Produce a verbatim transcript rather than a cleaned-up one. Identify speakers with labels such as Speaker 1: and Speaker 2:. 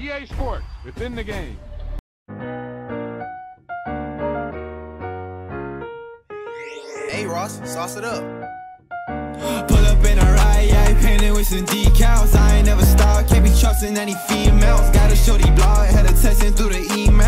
Speaker 1: E A Sports, within the game.
Speaker 2: Hey Ross, sauce it up.
Speaker 3: Pull up in a ride, yeah, painted with some decals. I ain't never stopped, can't be trusting any females. Got a shorty blog, had her texting through the email.